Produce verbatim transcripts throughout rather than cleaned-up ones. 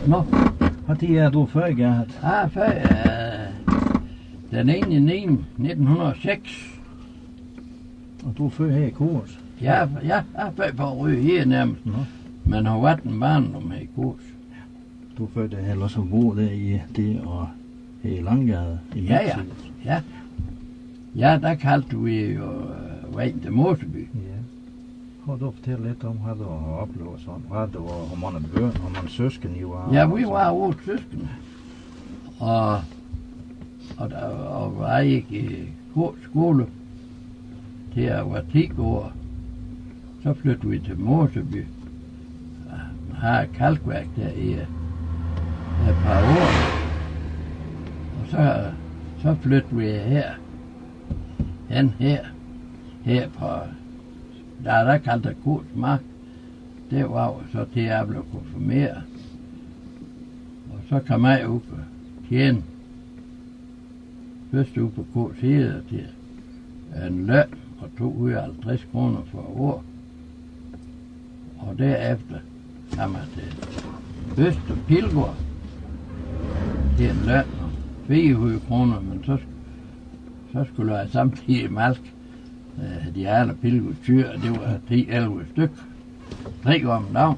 Nå, og det er du før, Gerhard? ja, før uh, den ene i nitten hundrede og seks. Og du er før her i Kurs? Ja, ja, jeg er før på at ryge her nærmest. Nå. Men har været en barndom her i Kurs. Du er før det her også bo der i det og her i Langgade i Ja, ja. Midtid. Ja. Ja, der kaldte vi jo uh, vejen til Moseby. Ja. Har du fortælle lidt om, hvad du har oplevet sådan? Hvad du var, hvor mange børn, hvor mange søsken I var? Ja, vi var otte søskende. Og, og, der, og jeg gik i Kurs skole til jeg var ti år. Så flyttede vi til Moseby. Jeg har et kalkværk der i et par år. Og så, så flyttede vi her. Hen her. Her på, der er der kaldt det Kurs Mark. Det var jo så til jeg blev konfirmeret. Og så kom jeg ud og tjene. Første uge på Kurs Hede til en løn og to hundrede og halvtreds kroner for år. Og derefter kom jeg til Øster Pilgård. Det er en løn og fire hundrede kroner, men så, så skulle jeg samtidig malke øh, de alle Pilgårds tyr, og det var ti til elleve stykker. Tre om dagen.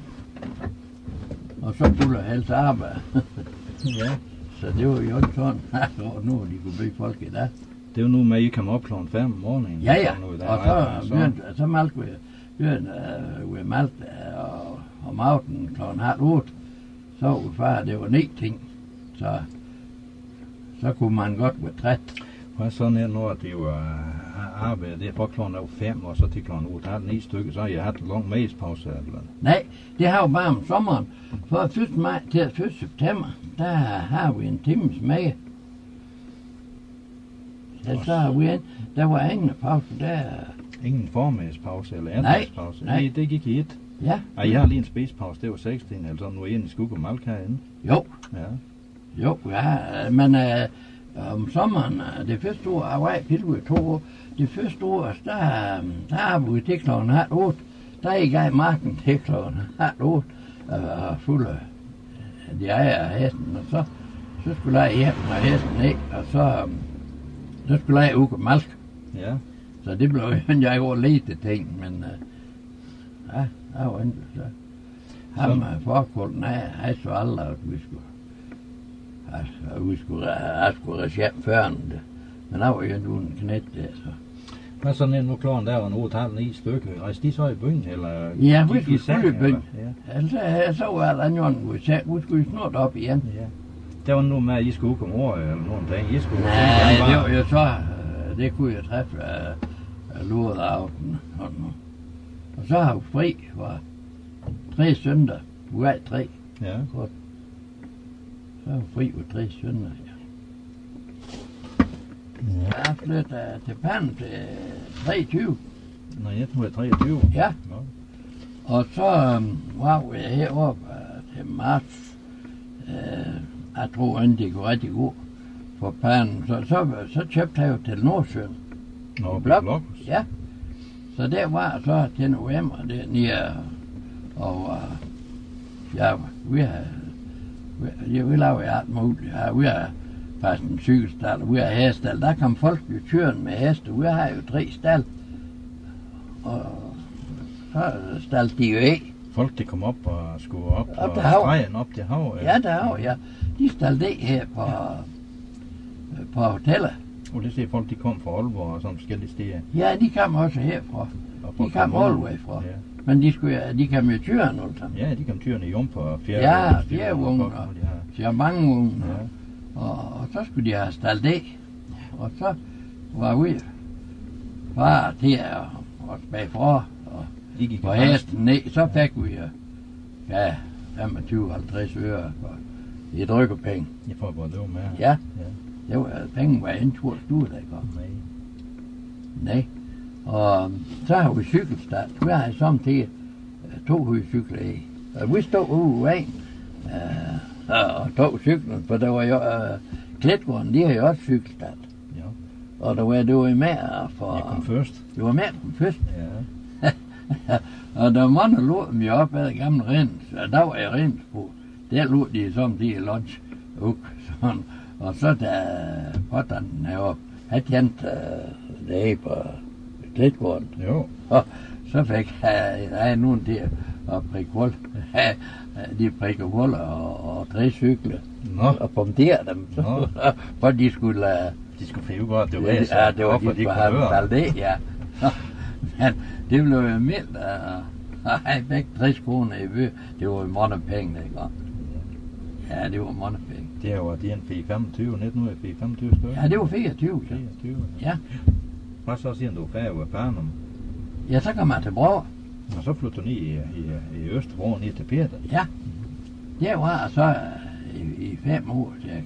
Og så skulle jeg helst arbejde. Ja. Så det var jo ikke sådan, at nu de kunne blive folk i dag. Det er jo nu med, at I kommer op klokken fem om morgenen. Ja, ja. Noget, der Og er så, så, begyndte, så malkede vi, begyndte, uh, vi malkede uh, om aftenen klokken halv otte. Så var far, det var ni ting. Så, så kunne man godt være træt. Hvad sådan er når det var arbejde, det er fra klokken fem, og så til klokken otte, halv ni stykker, så har jeg haft en lang mæspause eller? Nej, det har jo bare om sommeren. Fra første maj til første september, der har vi en times mage. Ja, så har vi en, der var ingen pause der. Ingen formiddagspause eller Nej, eftermiddagspause? nej. Det, det gik i et. Ja. Ej, jeg har lige en spisepause, det var seksten, eller sådan, nu er jeg inde i skug og malk herinde. Jo, Ja. jo, ja, men øh, om sommeren, øh, det første år, jeg var i Pilgård i to år, det første år, der, der har vi til klokken halv otte, der er I gang i marken til klokken halv otte, øh, fuld af de ejer af hesten, og så, så skulle jeg hjem med hesten ned, og så, øh, så skulle jeg ud og malke. Ja. Så det blev jo, jeg gjorde lidt ting, men øh, ja, der var ikke så. Ham med forkulten, nej, han så aldrig, at vi skulle, altså, vi skulle, jeg skulle rejse hjem før det. Men der var jo ikke uden knæt der, så. Hvad sådan er nu klokken der var en otte, halv ni stykker? Rejste de så i byen, eller? Ja, vi gik I skulle seng, skulle i byen. eller? Ja. Altså, så var der jo en seng, vi skulle snart op igen. Ja. Der var nu med, at I skulle ud om året, eller nogle dage, I skulle... Nej, det var jo så, øh, det kunne jeg træffe af lortet aften. Og, og så har vi fri for tre søndag, hver tre. Ja. Godt. Så er vi fri for tre søndag, ja. Ja. Jeg flyttede til Panden til treogtyve. Nå, jeg tror, jeg er treogtyve. Ja. Nå. Og så um, var vi heroppe uh, til marts. Uh, jeg tror ikke, det går rigtig godt for Panden. Så, så, så købte jeg jo til Nordsjøen. Nå, Blok. blok. Ja. Så der var jeg så til november dernede. Og uh, ja, vi har... Vi, ja, vi lavede alt muligt. Ja, vi har faktisk en cykelstald, og vi har hestestald. Der kom folk jo tyren med heste. Vi har jo tre stald. Og så stald de jo ikke. Folk, de kom op og skulle op, Op og til hav. stregen op til hav. Ja, der er jo, ja. De stald det her på, på hoteller. Og det ser folk, de kom fra Aalborg og sådan forskellige steder. Ja, de kom også herfra. Og De kom all the way fra. Ja. Men de, skulle, de kom jo tyren alle sammen. Ja, de kom tyrene i jumper og fjerde. Ja, fjerdevogne og Ja. charmangevogne. Ja. Og, og så skulle de have stald det. Og så var vi far til at, at bagfra. Og De gik på i hesten ned, så fik vi jo, ja, femogtyve til halvtreds øre for i drykkepenge. Jeg får bare lov med. Ja, Ja. det var penge, var en tur stue, der kom. Nej. Nej. Og så har vi cykelstart. Vi har samtidig to hovedcykler i. Og vi stod ude i vejen øh, og tog cyklen, for der var jo øh, Kletgården, de har jo også cykelstart. Ja. Og der var, det var med for... Jeg kom først. Det var med kom først. Ja. Og der var mange lå dem jo op ad gamle rens, og der var jeg rens på. der lå de som de lunch. Uk, sådan. Og så da potteren heroppe, han tjente uh, det på klitgården. Jo. Og så fik jeg, jeg nogen til at prikke hul. De prikker huller og, og træcykler. Nå. Og punktere dem. Nå. For de skulle... Uh, De skulle finde godt, det var ja, det, ja, det var de, de skulle kunne have høre. betalt det, ja. Men det blev jo mildt, og jeg fik tres kroner i bø. Det var jo mange penge, ikke? Ja, det var mange penge. Det var de en fire femogtyve, nitten fire femogtyve stykker. Ja, det var fireogtyve, ja. fireogtyve. Ja. Hvad så siden du færdig ved Farnum? Ja, så kom jeg til Bror. Og så flyttede du ned i, i, i Østerbro, ned til Peter. Ja. Det var jeg så i, i fem år, cirka.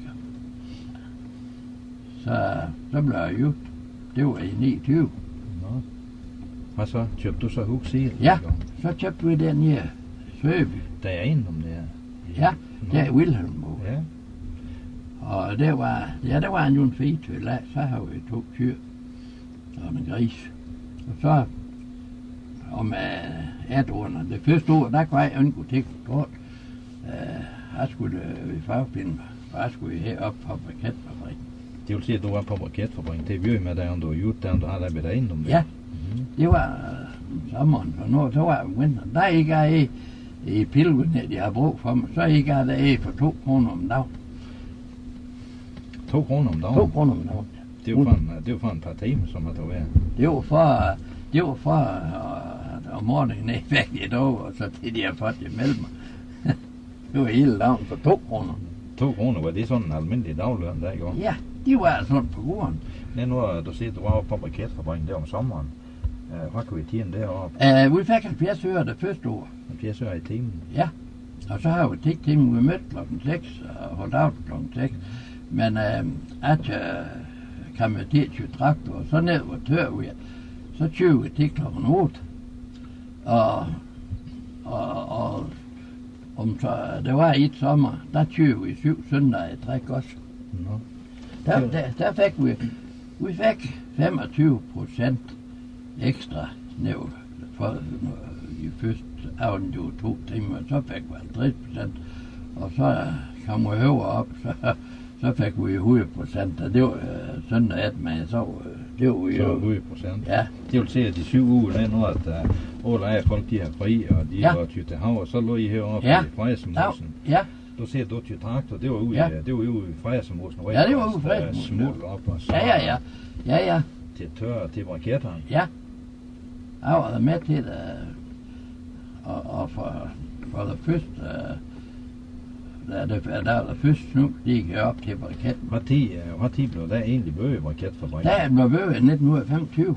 Så, så blev jeg gift. Det var i niogtyve. Nå. Hvad så? Købte du så hus i? Ja, så købte vi den her Søby. Der er en om det her. Ja, der i Wilhelmborg. Ja. Og det var, ja, der var en jo en fetøl af, så har vi to kyr og en gris. Og så om uh, et år, det første år, der kunne jeg undgå til kort. Uh, jeg skulle uh, i fagfilm, og jeg skulle herop på briketfabrikken. Det vil sige, at du var på briketfabrikken. Det er vi jo med dig, om du har gjort det, om du har lavet dig ind om det. Ja, mm-hmm. Det var uh, sommeren, for nu, så var det vinteren. Der ikke er i, i pilgerne, de har brug for mig, så ikke er der i for to kroner om dagen. To kroner om dagen? To kroner om dagen. Det var for en, det var for en par timer, som har været. Det var for, det var for uh, om morgenen ikke fik et år, og så til de har fået det mellem mig. Det var hele dagen for to kroner. To kroner, var det sådan en almindelig dagløn, der i går? Ja, de var sådan på gården. Ja, nu har du set, du var på briketfabrikken der om sommeren. Uh, hvad kunne vi tjene deroppe? Uh, vi fik halvfjerds øre det første år. halvfjerds øre i timen? Ja, og så har vi tigt timen, vi mødte klokken seks og holdt af klokken seks. Men uh, at jeg kom med til at køre traktor, og så ned hvor tør vi, så kører vi til klokken otte. Og, og, og om så, det var et sommer, der kører vi syv søndage i træk også. Nå. Der, der, der fik vi, vi fik femogtyve procent ekstra nævnt for i første aften, det var to timer, så fik vi halvtreds procent, og så kom vi højere op, så, så fik vi hundrede procent, og det var øh, søndag atten, men så det var jo... Så hundrede procent? Ja. Det vil sige, at de syv uger, der er nu, at uh, alle af folk, de har fri, og de ja. var tydt til hav, og så lå I heroppe ja. i Frejasemosen. Ja. Du ser, du tydt traktor, det var ude ja. i, det var ude i Frejasemosen. Ja, det var ude i Frejasemosen. Smuld op og så... Ja, ja, ja. Ja, ja. Til tør, til briketterne. Ja. Jeg var med til det, og, og for, for det første, da det, der var det første snuk, de gik op til briketten. Hvad tid, hvad tid blev der egentlig bøge i briketfabrikken? Der blev bøge i nitten femogtyve.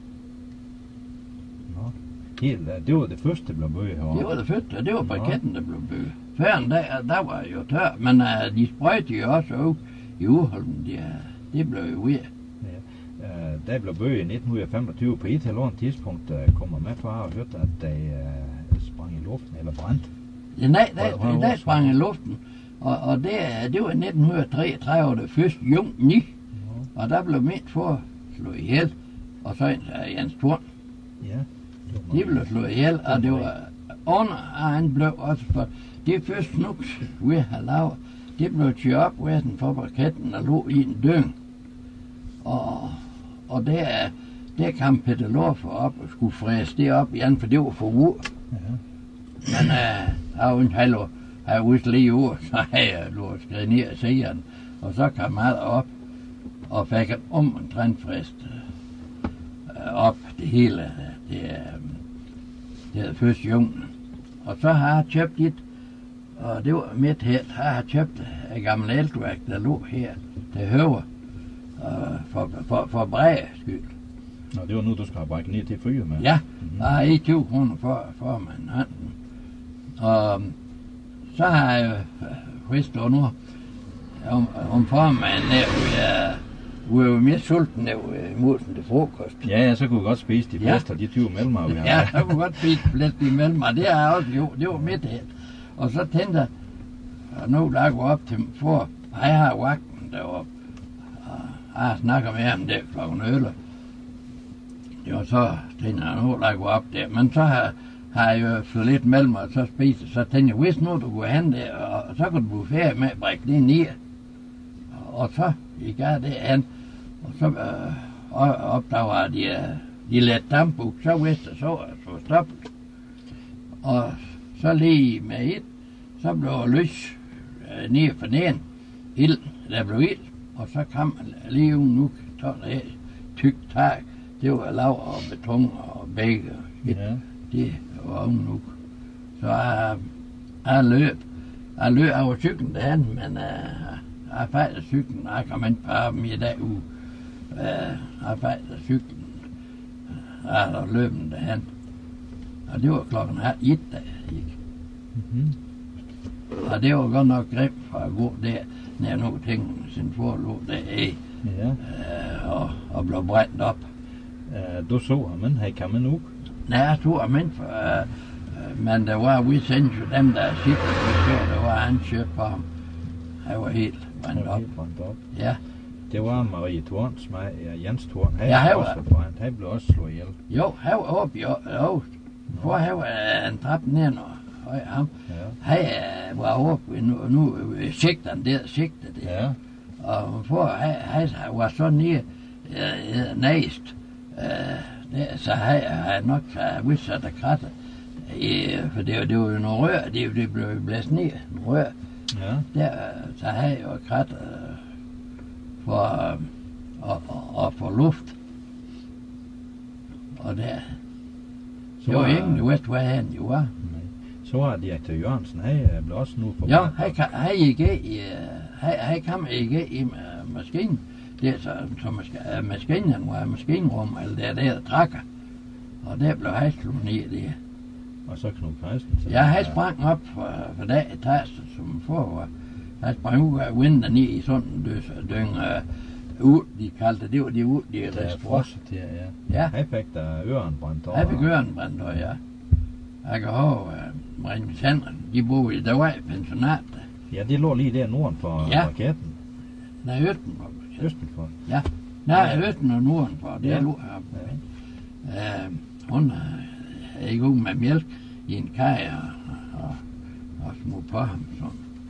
Nå, helt, det var det første, der blev bøge herovre? Det var det første, og det var briketten, der blev bøge. Før en dag, der var jo tør, men uh, de sprøjte jo også ud i Uholmen, de, det blev jo ude. Uh, der blev bøge i nitten femogtyve. På et eller andet tidspunkt uh, kommer med for at høre, at der uh, sprang i luften eller brændt. Ja, nej, der, der, der sprang i luften, og, og det, det var i nitten treogtredive, det første juni, ja. Og der blev mindst for slået ihjel, og så en uh, Jens Thorn. Ja. De blev slået ihjel, og det var under, og han blev også for det første snuks, vi havde lavet, det blev kørt op ved for briketten og lå i en døgn. Og, og der, der kom Peter Lorfer op og skulle fræse det op igen, for det var for ur. Ja. Men uh, jeg var en halv år, jeg var lige i ur, så havde jeg lort skrevet ned af sigeren, og så kom jeg op og fik en om en trendfrist uh, op det hele, det, uh, det er første juni. Og så har jeg købt et, og det var mit helt, jeg har købt et gammelt elværk, der lå her til højre. Uh, for, for, for bræge skyld. Nå, det var nu, du skal have brækket ned til fyre med. Ja, mm-hmm. Der er ikke tyve kroner for, for man hånden. Og så har jeg jo frist nu om, om formanden der, vi er jo mere sulten der i musen til frokost. Ja, ja, så kunne vi godt spise de fleste af ja. de tyve mellemmer, vi har. Ja, så kunne vi godt spise de fleste de mellemmer. Det er også jo, det var mit helt. Og så tænkte jeg, og nu der går op til for, jeg har vagten deroppe. Jeg snakker med ham der klokken øl. Det var så, tænkte jeg, nu der går op der. Men så har, har jeg jo fået lidt mellem mig og så spise. Så tænkte jeg, hvis nu du kunne hen der, og så kunne du blive færdig med at brække det ned. Og så gik jeg derhen, og så øh, opdager jeg, at de, de let dampbuk, så vidste jeg så, at jeg så stoppet. Og så lige med et, så blev jeg lys øh, ned for neden, ild, der blev ild, og så kom lige ugen nu, sådan et tykt tag, det var lavet af beton og bæk og skidt. Ja. Det var ugen nu. Så jeg, jeg løb, jeg løb over cyklen derhen, men øh, jeg fejlede cyklen, jeg kom ind på ham i dag uge. Øh, jeg fejlede cyklen, jeg løb den derhen. Og det var klokken halv et, da jeg gik. Mm-hmm. Og det var godt nok grimt for at gå der, når jeg nu tænkte sin forlå deraf, ja. øh, og, og blev brændt op. Uh, du så ham, men han kom en uge? Nej, jeg så ham ikke, for, uh, men der var vi sendte jo dem, der sikkert så, der var han kjørt på ham. Han var helt brændt op. Helt brændt op? Ja. Det var Marie Thorns, mig, ja, Jens Thorn. Han ja, han var også brændt. Han blev også slået ihjel. Jo, han var oppe i Aarhus. For han var en trappe ned, og ham. Ja. Han uh, var oppe, nu, nu sigteren der, sigtet det. Ja. Og for han, han var så nede, uh, næst. Uh, det, så har jeg nok vist sig, der kratter. Uh, for det, det var jo nogle rør, det, det blev blæst ned, nogle rør. Ja. Der, så har jeg jo kratter uh, for uh, og, og, og for luft. Og der, så det var ingen, du vidste, hvad han jo var. Så var direktør Jørgensen, han blev også nu på. Ja, han gik i, han kom ikke i maskinen. Det er så, som maskinen var maskinrum, eller der der trækker. Og der blev han slået ned der. Og så Knud Christensen? Ja, han sprang op for, for den etage, som forvar. Han sprang ud af vinduet ned i sådan en døng uh, ud, de kaldte det, var de ud, de restaurant. Ja, ja. Ja. Han fik der øren brændt over. Han fik øren brændt over, ja. Jeg kan huske, uh, Marie Sandren, de boede i, der var i pensionat. Ja, det lå lige der norden for ja. raketten. Nej, østen for. Østen for? Ja. Nej, ja. Østen og norden for, det ja. Lå her. Ja. Uh, hun er ikke ud med mælk i en kaj og, og, og små på ham sådan.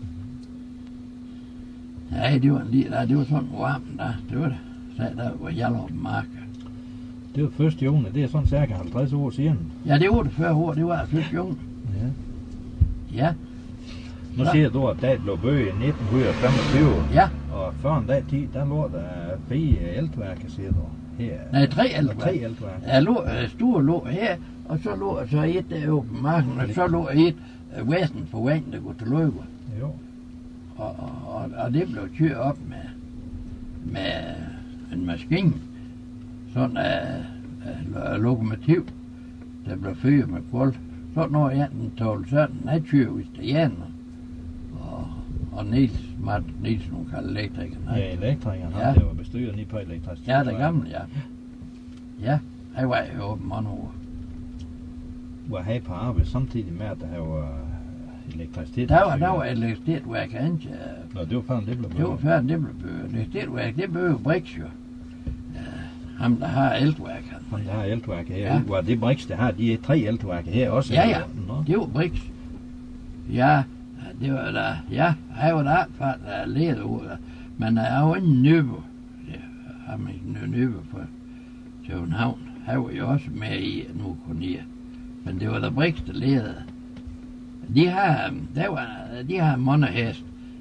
Ja, det var en lille, det var sådan varmt der, det var det. Så der var Hjallerup Mark. Det var første juni, det er sådan cirka halvtreds år siden. Ja, det var det før år, det var første juni. Ja. Ja. Nu siger du, at der blev bøget i nitten femogtyve. Ja. Og før en dag tid, der lå der fire eltværker, siger du. Her. Nej, tre eltværker. Tre eltværker. Ja, lå, store lå her, og så lå så et deroppe på marken, og så lå et uh, vesten for vand, der går til Løber. Jo. Og, og, og det blev kørt op med, med en maskine, sådan en uh, lokomotiv, der blev fyret med kul. Så når jeg den tål sådan, han kører vist Janer. Og, og Niels, Martin Nielsen, hun kalder elektrikeren. Ja, elektrikeren, ja. Han der var bestyret lige på elektricitet. Ja, det gamle, ja. Ja, han var jo åben mange år. Var han på arbejde samtidig med, at der var elektricitet? Der var, der var elektricitetvæk, han ikke... Nå, det var før det blev bøget. Det var før det blev bøget. Elektricitetvæk, det bøger Brix jo. Uh, ham, der har eltværk. Ham, der har eltværk her. Ja. Var det Brix, der har de tre eltværk her også? Ja, ja. Nå. Det var Brix. Ja, det var der... Ja, han var der for at lede ud. Men jeg var en nøbe. Ham ikke en nøbe på København. Han var jo også med i nu kun her. Men det var der Brix, der ledede. De har, der var, de har månehest.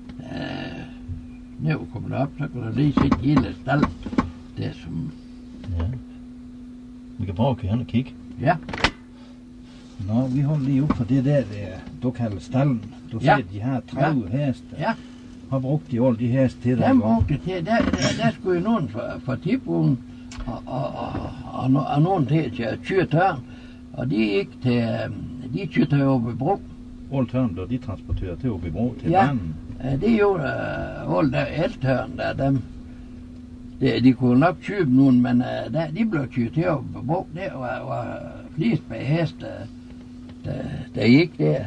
Øh, når du kommer op, så kan du lige se hele stald. Det er som... Ja. Vi kan prøve at køre hen og kigge. Ja. Nå, vi holder lige op for det der, der du kalder stallen. Du ja. Siger, de har tredive ja. Heste. Ja. Har brugt de alle de heste til der? Dem brugte til, der, der, der skulle jo nogen for, for tipbuen, og, og, og, og, og, og nogen til at køre tørn. Og de ikke til, de kørte til Åbebro. Alle tørn blev de transporteret til Åbebro til ja. Vandet? Ja, det gjorde uh, alle der eltørn der, dem. De, de kunne nok købe nogen, men uh, der, de blev kørt til Åbebro. Der var, var flest bag hest, der, der, der gik der.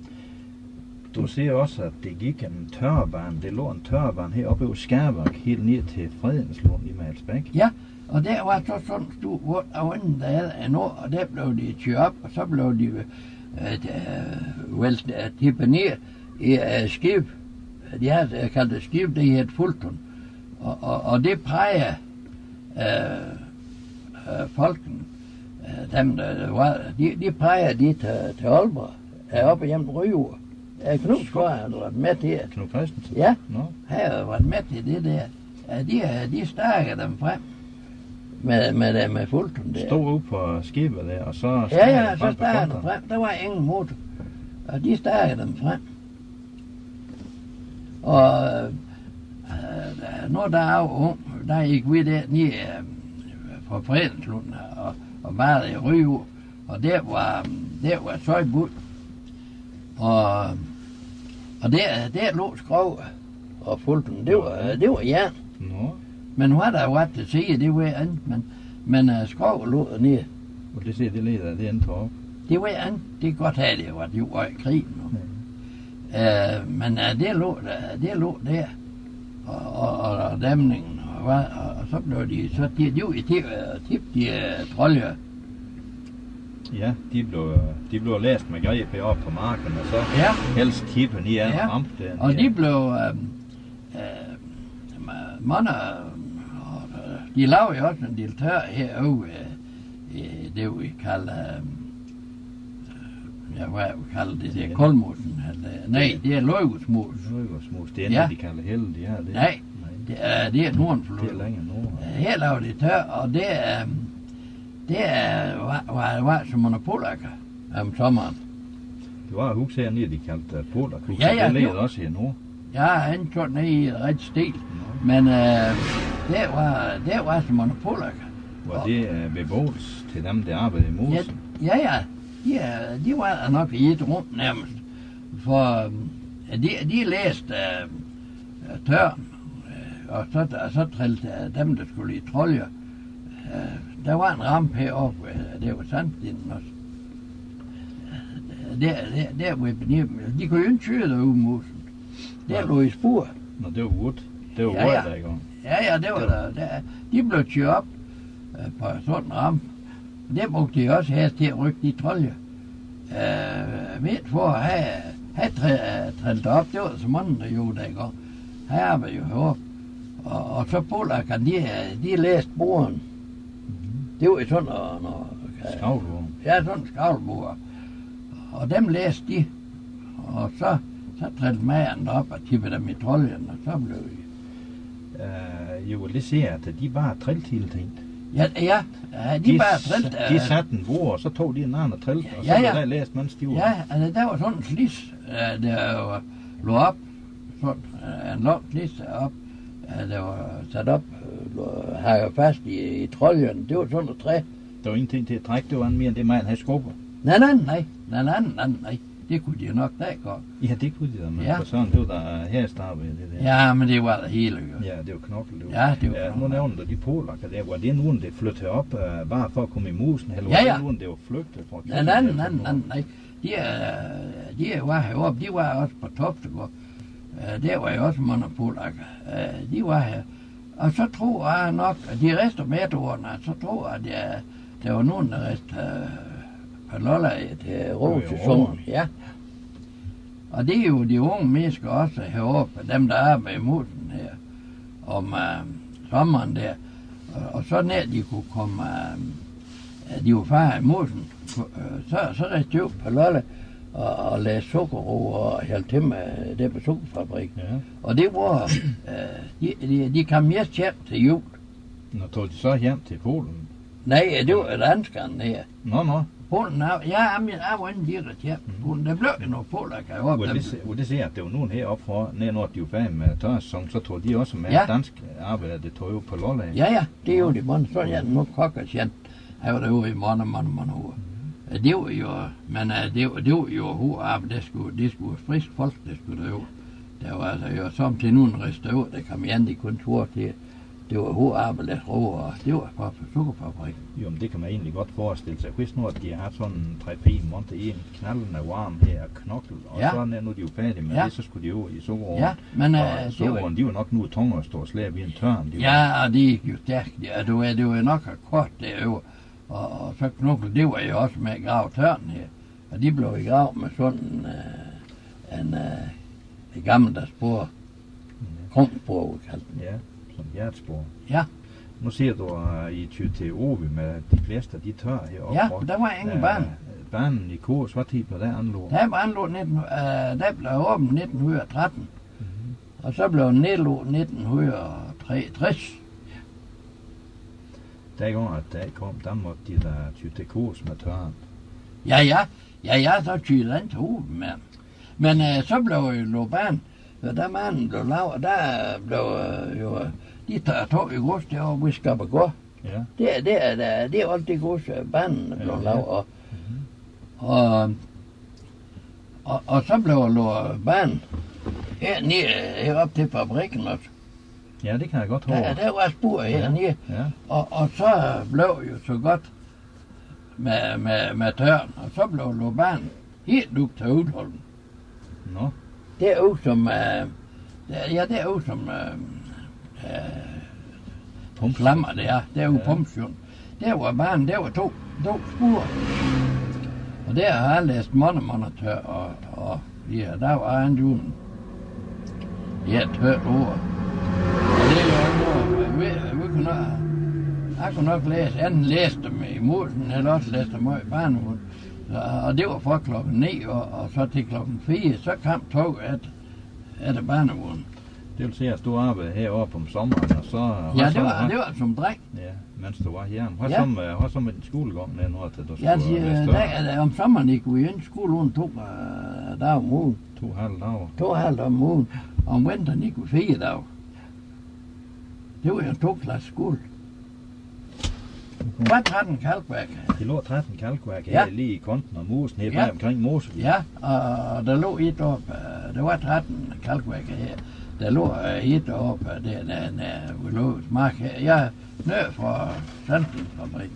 Du ser også, at det gik en tørrebane. Det lå en tørrebane heroppe over Skærværk, helt ned til Fredenslund i Malsbæk. Ja, Og der var så sådan en stor vund af inden der er en år, og der blev de kørt op, og så blev de uh, vel tippet ned i uh, skib. De havde kaldt det skib, det hed Fulton. Og, og, og det præger uh, uh, folken, uh, dem der var, de, de præger de til, til Aalborg, heroppe hjemme Ryger. Knud Skår har været med til det. Knud Christensen? Ja, no. han har været med til det der. De, de stærker dem frem med, med, med Fulton der. Stod ude på skibet der, og så... Ja, ja, så stærker dem frem. Der var ingen motor. Og de stærker dem frem. Og øh, når der er ung, der gik vi der ned øh, fra Fredenslunden og, og bare i Ryger. Og der var, der var søjbud. Og, og der, der lå skrov og Fulton. Det var, det var jern. Nå. Men hvad der var til sige, det var andet. Men, men uh, skrov lå nede. Og det ser det leder det andet op. Det var andet. Det kan godt have, det var jo i krigen. Ja. Uh, men uh, det, lå, uh, det lå der. Og, og, og dæmningen. Og, og, og så blev de, så de, de var i tip, tip de uh, troljer. Ja, de blev, de blev læst med greb heroppe på marken, og så ja. helst tippen i en ja. ramp der. Og de blev, øh, øh, mange, øh, de lavede jo også en del tør herude, øh, det vi kalder, øh, ja, hvad vi kalder det, det er koldmosen, nej, det er løgusmus. Løgusmus, det er ja. det, de kalder helde, de her. Det. Nej, det er, det er Nordenflod. Det er længere nord. Her lavede de tør, og det er, det var, var, var som monopolakker om sommeren. Det var et hus hernede, de kaldte uh, Polarhus, ja, ja, det ligger også her nu. Ja, han tog ned i et ret stil, no. men uh, det var, det var som monopolakker. Var det uh, beboelse til dem, der arbejdede i mosen? Ja, ja, ja. De, de var nok i et rum nærmest, for uh, de, de læste uh, tørn, uh, og så, så trillede uh, dem, der skulle i troljer. Uh, der var en rampe heroppe, uh, det var sandstenen også. Uh, der, der, der var de kunne jo ikke køre derude mosen. Der lå i spor. Nå, det var wood. Det var ja, wood, ja. der i gang. Ja, ja, det var, det var. Der, der. De blev kørt op uh, på sådan en rampe. Det brugte de også her til at rykke de troljer. Uh, midt for at have, have trillet op, det var så mange, der gjorde der i gang. Her var jo heroppe. Og, og så polakkerne, de, de læste boren. Mm-hmm. Det var sådan noget... noget skavlbord. Ja, sådan en skavlbord. Og dem læste de. Og så, så trillede mageren op og tippede dem i troljen, og så blev de... Uh, jo, det ser at de bare trillede hele tiden. Ja, ja, ja de, de bare trillede... De uh, satte en bord, og så tog de en anden og trillede, og så ja, ja. blev der læst, mens de var... Ja, altså der var sådan en slis, uh, der lå op. Sådan uh, en lang slis op. Uh, der var sat op, uh, hakket fast i, i troljen. Det var sådan et træ. Der var ingenting til at trække, det var mere end det, man havde skubber. Nej, nej, nej, nej, nej, nej, nej. Det kunne de nok da godt. Ja, det kunne de da, men ja. For sådan, det var der her startede det der. Ja, men det var der hele, jo. Ja, det var knoklet. Ja, det var ja, knoklet. Nu nævner du de polakker der. Var det nogen, der flyttede op uh, bare for at komme i musen? Eller ja, var ja. det nogen, der var flygtet fra? Nej, nej, nej, nej, nej. De, de var heroppe. De var også på Toftegård. Uh, der var jo også mange polakker. Uh, de var her. Og så tror jeg nok, at de rester med ordene, så tror jeg, at der, der var nogen, der rester uh, på Lolland til råsæsonen. Ja. Og det er jo de unge mennesker også heroppe, dem der arbejder i mosen her, om uh, sommeren der. Og, og så nær de kunne komme, uh, de var far i mosen, uh, så, så rejste de op på Lolland og, og lagde sukkerro og hælde til med det på sukkerfabrik. Ja. Og det var, uh, de, de, de kom mest hjem til jul. Nå, tog de så hjem til Polen? Nej, det var danskerne her. Nå, nå. Polen, ja, men jeg var ikke direkte hjem. Polen, der blev jo noget polakker heroppe. Hvor det ser, at det var nogen heroppe fra, når de var færdige med tørsæson, så tog de også med ja. dansk arbejder, det tog jo på Lolland. Ja, ja, det er jo de mange. Så jeg nu kokker sjældent. Jeg var derude i mange, mange, mange år. Det var jo, men det var, det var jo hovedarbejde, det skulle, det skulle frisk folk, det skulle der jo. Der var altså jo som til nogen restaurer, der kom igen i kontor til, det var hovedarbejdet og det var fra sukkerfabrikken. Jo, men det kan man egentlig godt forestille sig. Hvis nu, at de har sådan en tre-fire måneder i en knaldende varm her og knoklet, og ja. så er nu de jo færdige med ja. det, så skulle de over i sukkerovnen. Ja, men og uh, sukkerovnen, de var nok nu tunge at stå og slæbe i en tørn. De ja, var... og det gik jo stærkt. Ja, det var, det var nok kort derovre. Og, og så knoklet, det var jo også med at grave tørnen her. Og de blev i grav med sådan en, uh, en uh, det gamle der spor. Ja. Krumspor, vi kaldte den. Ja, som hjertespor. Ja. Nu ser du, at I tyr til Ovi med de fleste af de tør heroppe. Ja, der var ingen uh, barn. Banen i Kors, hvad tid blev der anlagt? Der var anlagt, nitten, uh, der blev åbent nitten tretten. Mm-hmm. Og så blev den nedlagt nitten treogtres. Der går, at der kom, der måtte de der tyr til Kors med tørren. Ja, ja. Ja, ja, så tyr den til Ovi med. Men uh, så blev jo Loban, og der manden blev lavet, der blev uh, jo... De tager tog i gods derovre, vi skal gå. Ja. Det er, det er, det er alt det gods, banen blev ja, lavet. Og, mm-hmm. og, og, og så blev der banen hernede, heroppe til fabrikken også. Ja, det kan jeg godt høre. Der, der var spor hernede. Ja. Ja. Og, og så blev jo så godt med, med, med tørren. Og så blev der banen helt ud til Udholm. Nå. Det er jo som, uh, ja, det er jo som... Uh, Uh, flammer det er, der er jo ja. Pumpsjøen. Der var banen, der var to, to spor. Og der har jeg læst mange, mange tør, og, og ja, der var en juden. Ja, tørt ord. Og det er jo noget, vi, vi kunne nok, jeg kunne nok læse, enten læste dem i Mosen, eller også læste dem i Barnevund. Og det var fra klokken ni, og, og så til klokken fire, så kom tog at, at Barnevund. Det vil sige, at du arbejdede heroppe om sommeren, og så... Ja, det var, det var som dreng. Ja, mens du var hjemme. Hvad ja. så med, hvad så med din skolegang, når du skulle ja, de, der, der, om sommeren gik vi ind i skole uden to uh, dage om ugen. To halv dage? To halv dage om ugen. Og om vinteren gik vi fire dage. Det var jo en to-klasse skole. Der var tretten kalkværk. Det lå tretten kalkværk ja. her lige i konten og mosen, helt ja. bag omkring mosen. Ja, og der lå et op, uh, der var tretten kalkværk her. Der lå et oppe, der, der, der vi lå mark her. Jeg er nede fra Sandstensfabrikken.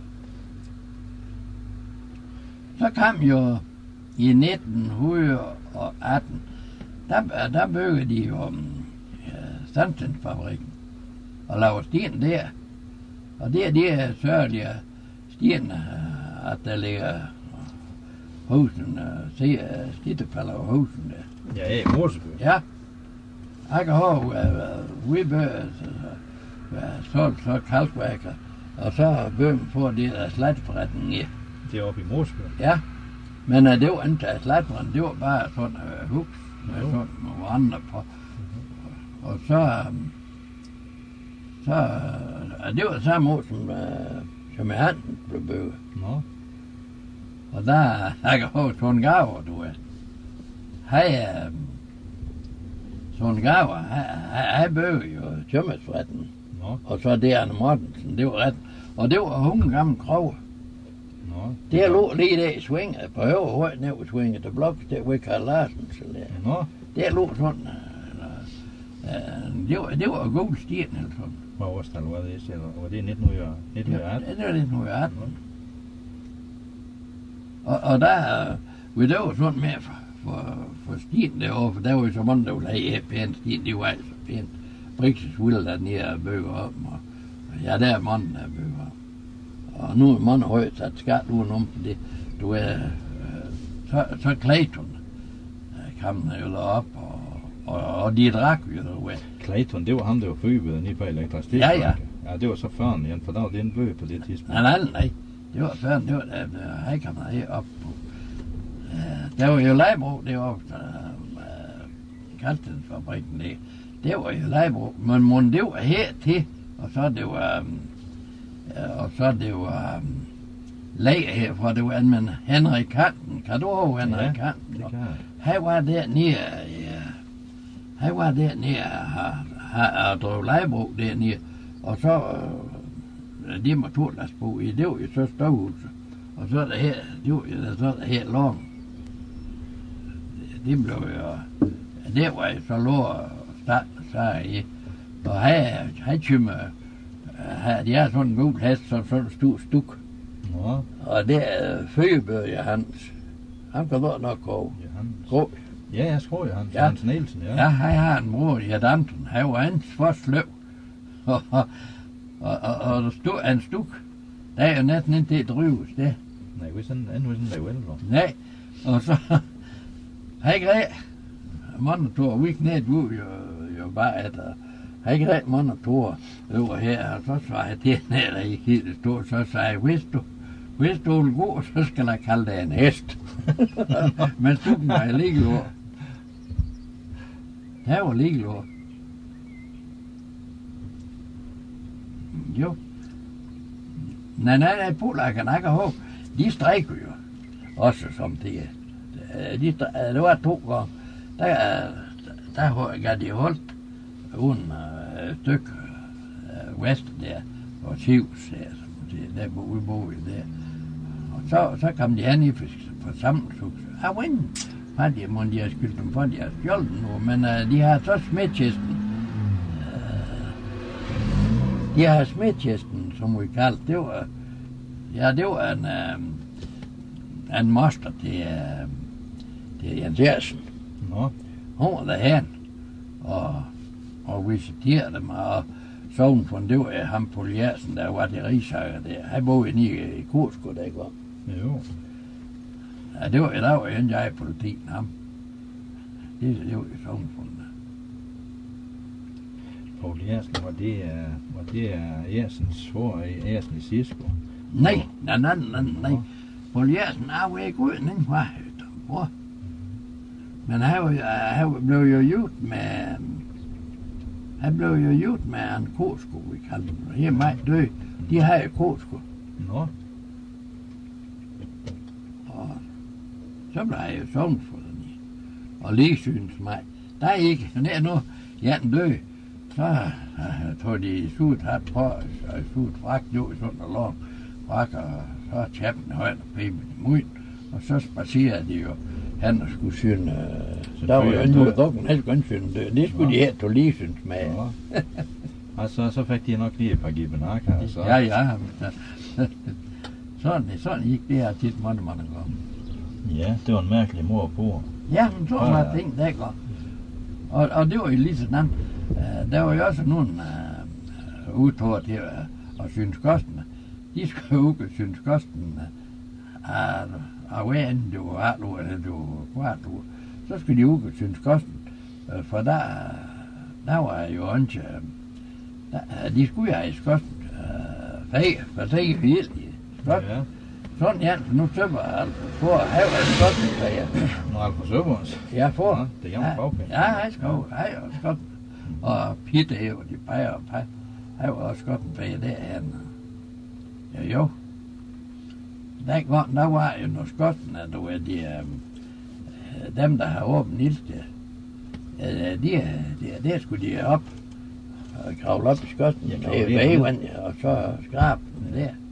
Så kom jo i nitten atten, der, der byggede de jo ja, Sandstensfabrikken og lavede sten der. Og det er det sørgelige sten, at der ligger husen, se stittefælder over husen der. Ja, i Morseby. Ja. Jeg kan huske, at vi bøger så, så kalkværker, og så bøger for det der slatforretning i. Det er oppe i Morsby? Ja, men uh, det var ikke slatforretning, det var bare sådan et uh, hus med jo. Sådan nogle andre på. Mm-hmm. Og så, um, så uh, det var samme år, som, uh, som i Hansen blev bøget. Nå. Og der, jeg kan huske, sådan en gaver, du ved. Hej, uh, sådan en gaver, han bøgede jo tømmersforretningen. Og så det Arne Mortensen, det var ret. Og det var hun gammel kroge. Nå. Det lå lige der i svinget, på øvre højt ned i svinget, der blok, der ved Karl Larsen. Så der. Nå. Der lå sådan, uh, det, var, det var en god sten eller sådan. Hvad årstal var det, eller var det nitten atten? Ja, det var nitten atten. Og, og der, vi der var sådan med for, for, for stien derovre, for der var jo så mange, der ville have pænt stien, det var altså pænt. Brixes ville der nede og bøger op, og ja, der er mange, der bøger op. Og nu er mange højt sat skat uden om, fordi du er, øh, så, så Clayton kom jo op, og, og, og de drak jo derude. Clayton, det var ham, der var født nede på elektricitet. Ja, ja. Ja, det var så førn igen, for der var det en bøg på det tidspunkt. Nej, nej, nej. Det var førn, det var der, der han kom herop på. Uh, der var jo legebrug, det var uh, Kalstensfabrikken, det. Det var jo legebrug, men, men det var hertil, og så det var, um, og så det var um, lager herfra, det var en med Henrik Kanten. Kan du huske Henrik ja, Kanten? Det kan jeg. Han var dernede, ja, han var dernede og, og drev legebrug dernede, og så, uh, de må turlastbrug i, det var jo så støvhuset, og så er det her, det var jo så det her lang. Det blev jo, det var jo så lå start, så i, Og han, han tømmer, de har sådan en gul hest, sådan sådan en stor stuk. Nå. Og det er Føgebøger Hans. Han kan godt nok gå. Johannes. Gå. Ja, jeg tror, Johannes. Ja. Johannes Nielsen, ja. Ja, han har en mor, der hedder Anton. Han var hans første sløv. Og, og, og, og, og der stod en stuk. Der er jo næsten ikke det drives, det. Nej, vi er sådan, endnu sådan der vel, hvor. Nej. Og så, han græd. Monitor, vi knæt ud jo, jo bare, at uh, han græd monitor over her, og så sagde jeg til hende, der ikke helt stod, så sagde jeg, hvis du, hvis du vil gå, så skal jeg kalde dig en hest. Men stukken var jeg ligelord. Det var ligelord. Jo. Nej, nej, nej, polakkerne, jeg kan håbe, de strækker jo også som det. De, strækker, det var to gange. Der, der gav de holdt uden et stykke øh, vest der, og Tivs der, som det, der hvor vi boede der. Og så, så kom de hen i forsamlingshuset. Jeg var inde, for de må de have skyldt dem for, de har stjålet nu, men uh, de har så smedkisten. Uh, de har smedkisten, som vi kaldte, det var, ja, det var en, uh, en moster til, uh, til Jens Eriksen. Nå. Hun var derhen og, og visiterede dem, og sovn for det var ham på Jersen, der var det rigsager der. Han boede inde i Kursko, der ikke var. Jo. Ja, det var, der var jo jeg i politikken, ham. Det, det var jo sovn for den. Poul Jersen, var det, uh, var det uh, Ersens for i Ersen i Sisko? Nej, nej, nej, nej, nej. På Jersen, han var ikke uden en farhøjt, bror. Men han, var, han blev jo gjort med, han blev jo gjort med en Kursko, vi kaldte dem. Her mig død, de har jo Kursko. Nå. Og så blev jeg jo sovnet for den i. Og lige synes mig, der er ikke, når er nu Jan død, så uh, tog de suget hat på, og suget frak, jo sådan en lang frak, og så tjappen højt og pimen i munden, og så spacerede de jo, han skulle synge, uh, der var jo endnu dokken, han skulle ikke synge død, det skulle ja. De her to lige synes med. Ja. Og så, så fik de nok lige et par gibbenakker, og så... Ja, ja, sådan, sådan gik det her tit mange, mange gange. Ja, det var en mærkelig mor på. Ja, men så var ja. Ting, der går. Og, og det var jo lige sådan, uh, der var jo også nogle uh, udtår til uh, at synes kosten. De skulle jo ikke synes kosten af uh, uh, hver ende, det var halv år, eller det var kvart år. Så skulle de jo ikke synes kosten, uh, for der, der var jo ikke, uh, der, de skulle jo have kosten, uh, fag, for det er jo helt i kosten. Ja. Sådan, ja, nu søber jeg for at have en kosten, sagde jeg. Nå, altså søber os? Ja, for. Ja, det er hjemme bagpænd. Ja, jeg skal jo, jeg er også godt. Og Pitte her, de peger og peger. Jeg var også godt en bag derhen. Ja, jo. Der, var, der var jo noget skotten, at du er de, øh, dem, der har åbent ild der. Ja, de, de, der skulle de op og kravle op i skotten. Ja, og så skrabe den der.